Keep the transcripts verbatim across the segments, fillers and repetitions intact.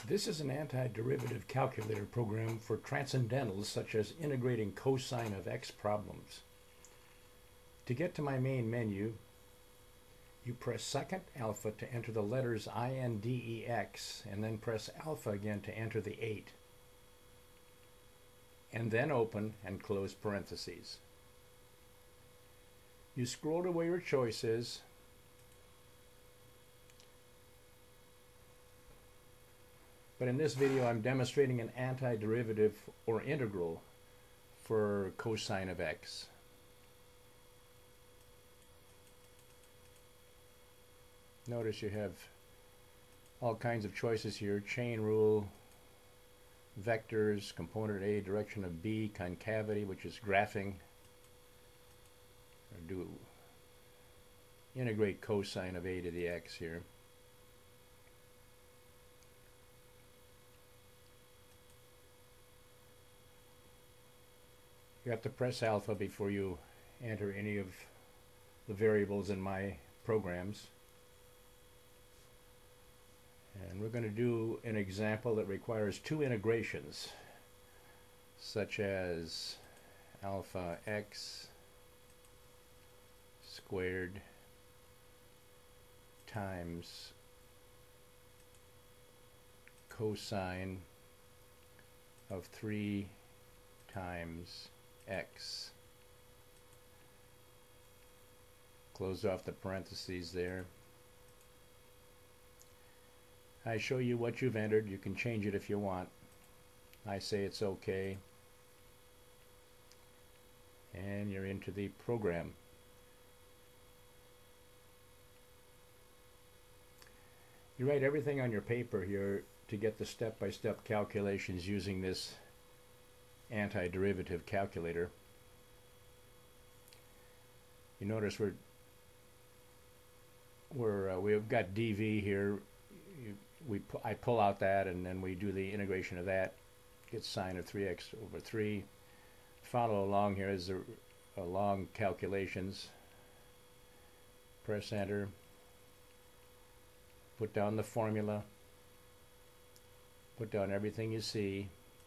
This is an antiderivative calculator program for transcendentals such as integrating cosine of x problems. To get to my main menu, you press second alpha to enter the letters I N D E X and then press alpha again to enter the eight. And then open and close parentheses. You scroll to where your choice is. But in this video, I'm demonstrating an antiderivative or integral for cosine of x. Notice you have all kinds of choices here: chain rule, vectors, component A, direction of B, concavity, which is graphing, or do integrate cosine of A to the x here. You have to press alpha before you enter any of the variables in my programs. And we're going to do an example that requires two integrations, such as alpha x squared times cosine of three times x. Close off the parentheses there. I show you what you've entered. You can change it if you want. I say it's okay. And you're into the program. You write everything on your paper here to get the step-by-step calculations using this antiderivative calculator. You notice we're we're uh, we've got D V here. You, we pu I pull out that, and then we do the integration of that. Get sine of three x over three. Follow along here as the uh, long calculations. Press enter. Put down the formula. Put down everything you see.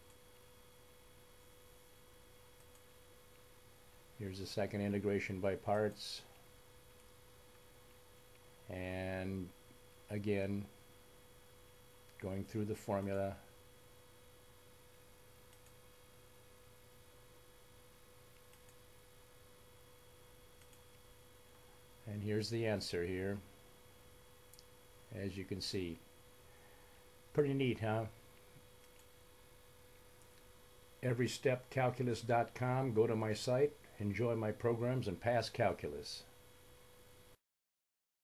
Here's the second integration by parts, and again going through the formula. And here's the answer here, as you can see. Pretty neat, huh? every step calculus dot com. Go to my site. Enjoy my programs and pass calculus.